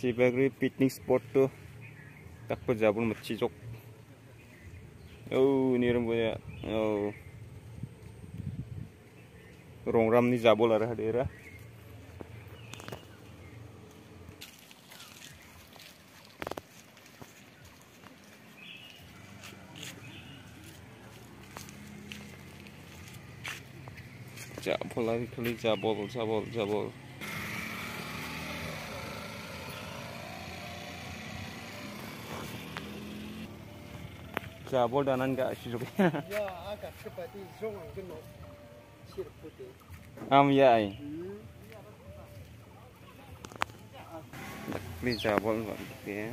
Sebagai picnic spot tuh tak pejabun macicok. Oh ini rambutnya. Oh rongram ni jabol arah daerah. Jabol lagi kali jabol. Jabol danan gak sih juga. Ya agak seperti zongan kena sirip putih. Ya ai. Beli jabol ya.